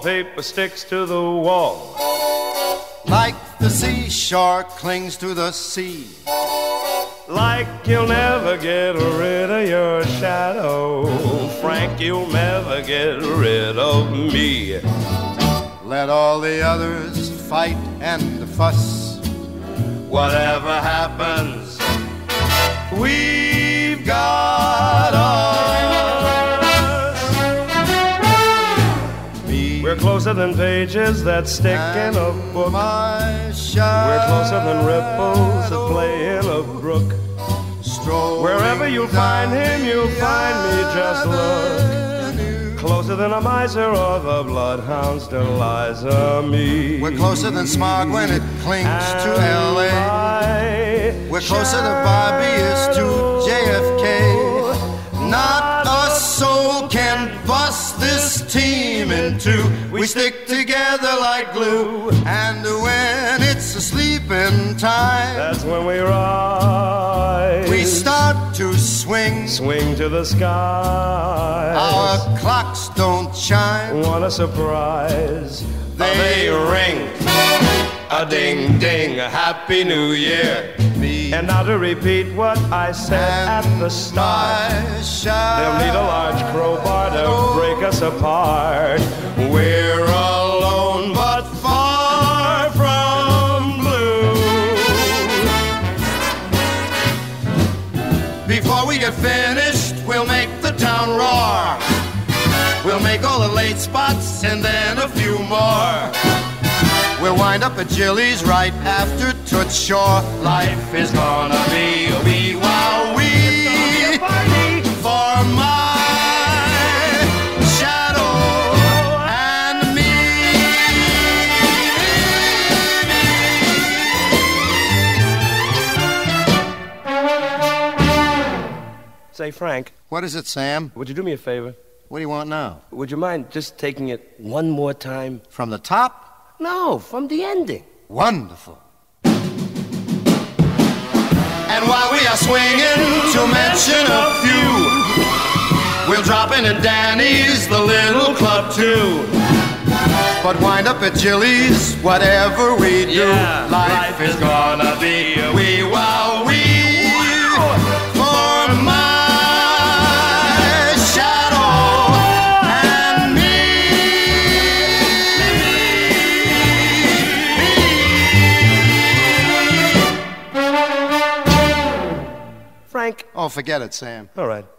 Wallpaper sticks to the wall. Like the seashore clings to the sea. Like you'll never get rid of your shadow. Frank, you'll never get rid of me. Let all the others fight and fuss. Whatever happens, we've got us. We're closer than pages that stick in a book. We're closer than ripples that play in a brook. Wherever you'll find him, you'll find me, just look. Closer than a miser or the bloodhound's Deliza me. We're closer than smog when it clings to L.A. We're closer than Bobby is to JFK. Not a soul can bust this team in two. We stick together like glue. And when it's a sleeping time, that's when we rise. We start to swing, swing to the skies. Our clocks don't chime. Want a surprise? They ring. A ding ding, a happy new year. And now to repeat what I said at the start, they'll need a large crowbar to break us apart. We're alone but far from blue. Before we get finished, we'll make the town roar. We'll make all the late spots and then a few more. We'll wind up at Jilly's right after Toots Shore. Life is gonna be a wee wow wee for my shadow and me. Say, Frank. What is it, Sam? Would you do me a favor? What do you want now? Would you mind just taking it one more time? From the top? No, from the ending. Wonderful. And while we are swinging, to mention a few, we'll drop in at Danny's, the little club too. But wind up at Jilly's, whatever we do, yeah, life is gonna be a wee wow wee for my Frank. Oh, forget it, Sam. All right.